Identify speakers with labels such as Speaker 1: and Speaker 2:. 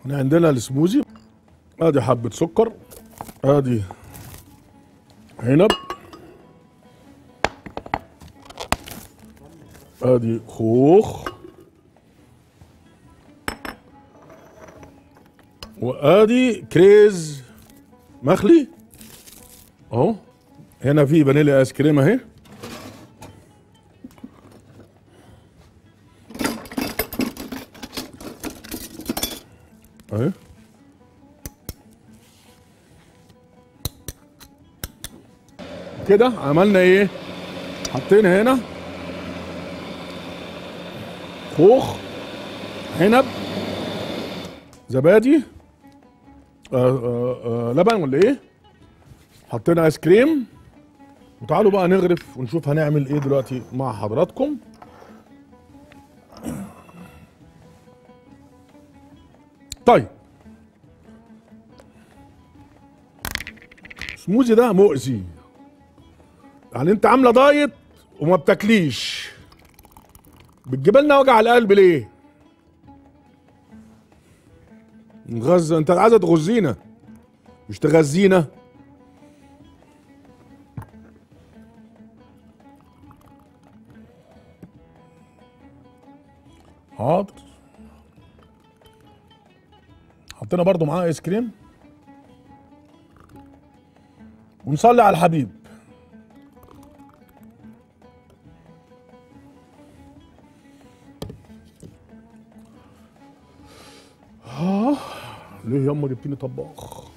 Speaker 1: احنا عندنا السموزي. ادي حبة سكر، ادي عنب، ادي خوخ، وادي كريز مخلي اهو. هنا في فانيليا ايس كريم اهي. اهي كده عملنا ايه؟ حطينا هنا خوخ، عنب، زبادي، لبن ولا ايه، حطينا ايس كريم. وتعالوا بقى نغرف ونشوف هنعمل ايه دلوقتي مع حضراتكم. طيب السموزي ده مؤذي، يعني انت عامله دايت وما بتاكليش، بتجيب لنا وجع القلب ليه؟ نغذى، انت عايزه تغذينا مش تغذينا. حاضر. حطينا برضو معاه ايس كريم ونصلي على الحبيب. ليه ياما جبتيني طباخ؟